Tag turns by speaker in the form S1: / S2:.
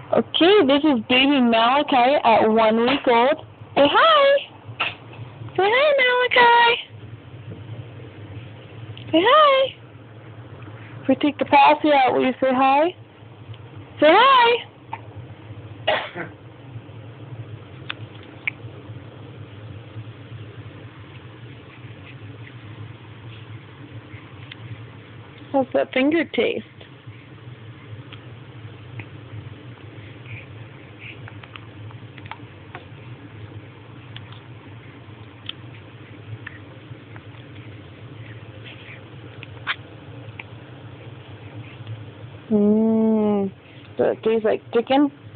S1: Okay, this is baby Malachi at 1 week old. Say hi! Say hi, Malachi! Say hi! If we take the passy out, will you say hi? Say hi! How's that finger taste? Does it taste like chicken?